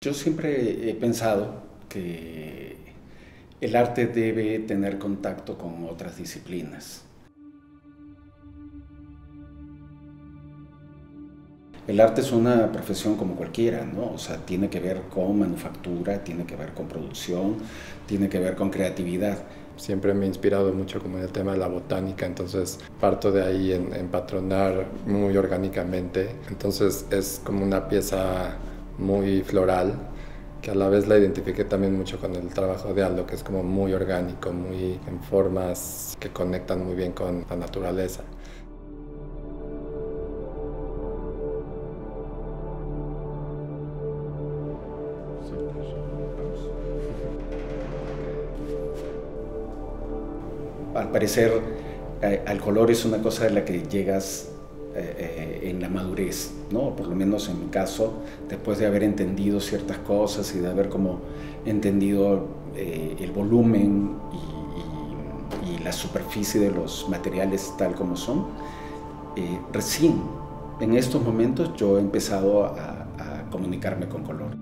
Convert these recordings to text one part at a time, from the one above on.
Yo siempre he pensado que el arte debe tener contacto con otras disciplinas. El arte es una profesión como cualquiera, ¿no? O sea, tiene que ver con manufactura, tiene que ver con producción, tiene que ver con creatividad. Siempre me he inspirado mucho como en el tema de la botánica, entonces parto de ahí en patronar muy orgánicamente. Entonces es como una pieza muy floral, que a la vez la identifiqué también mucho con el trabajo de Aldo, que es como muy orgánico, muy en formas que conectan muy bien con la naturaleza. Al parecer, al color es una cosa de la que llegas en la madurez, ¿no? Por lo menos en mi caso, después de haber entendido ciertas cosas y de haber como entendido el volumen y la superficie de los materiales tal como son, recién en estos momentos yo he empezado a comunicarme con color.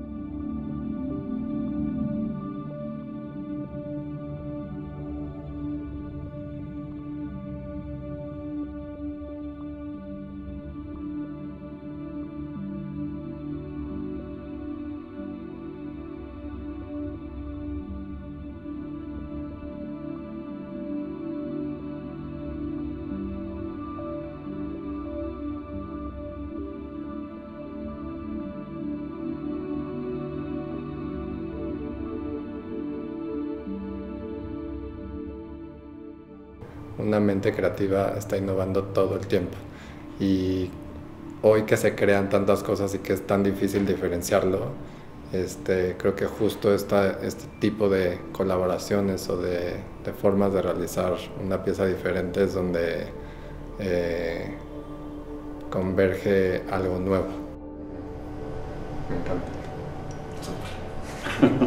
Una mente creativa está innovando todo el tiempo y hoy que se crean tantas cosas y que es tan difícil diferenciarlo, creo que justo este tipo de colaboraciones o de formas de realizar una pieza diferente es donde converge algo nuevo. Me encanta. Súper.